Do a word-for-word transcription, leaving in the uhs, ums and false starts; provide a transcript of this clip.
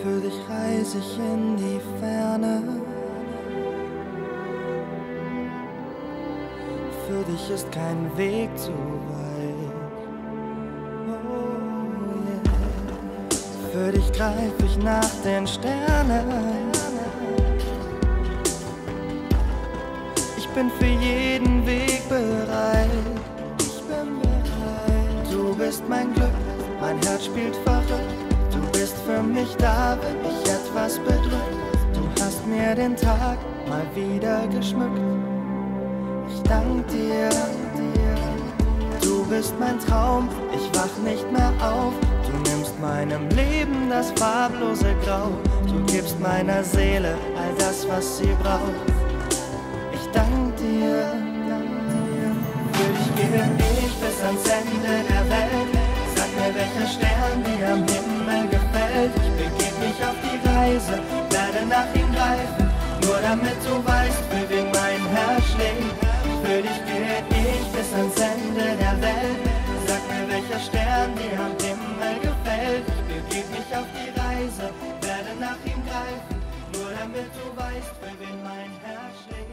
Für dich reise ich in die Ferne. Für dich ist kein Weg zu weit. Oh yeah. Für dich greif ich nach den Sternen. Ich bin für jeden Weg bereit. Ich bin bereit. Du bist mein Glück, mein Herz spielt verrückt. Du bist für mich da, wenn mich etwas bedrückt. Du hast mir den Tag mal wieder geschmückt. Ich dank dir, du bist mein Traum, ich wach nicht mehr auf. Du nimmst meinem Leben das farblose Grau. Du gibst meiner Seele all das, was sie braucht. Ich dank dir, für dich gehe ich bis ans Ende der Welt. Sag mir, welcher Stern dir am Himmel gefällt. Ich begeb mich auf die Reise, werde nach ihm greifen, nur damit du weißt, für wen mein Herz schlägt. Für dich gehe ich bis ans Ende der Welt. Sag mir, welcher Stern dir am Himmel gefällt. Ich begeb mich auf die Reise, werde nach ihm greifen, nur damit du weißt, für wen mein Herz schlägt.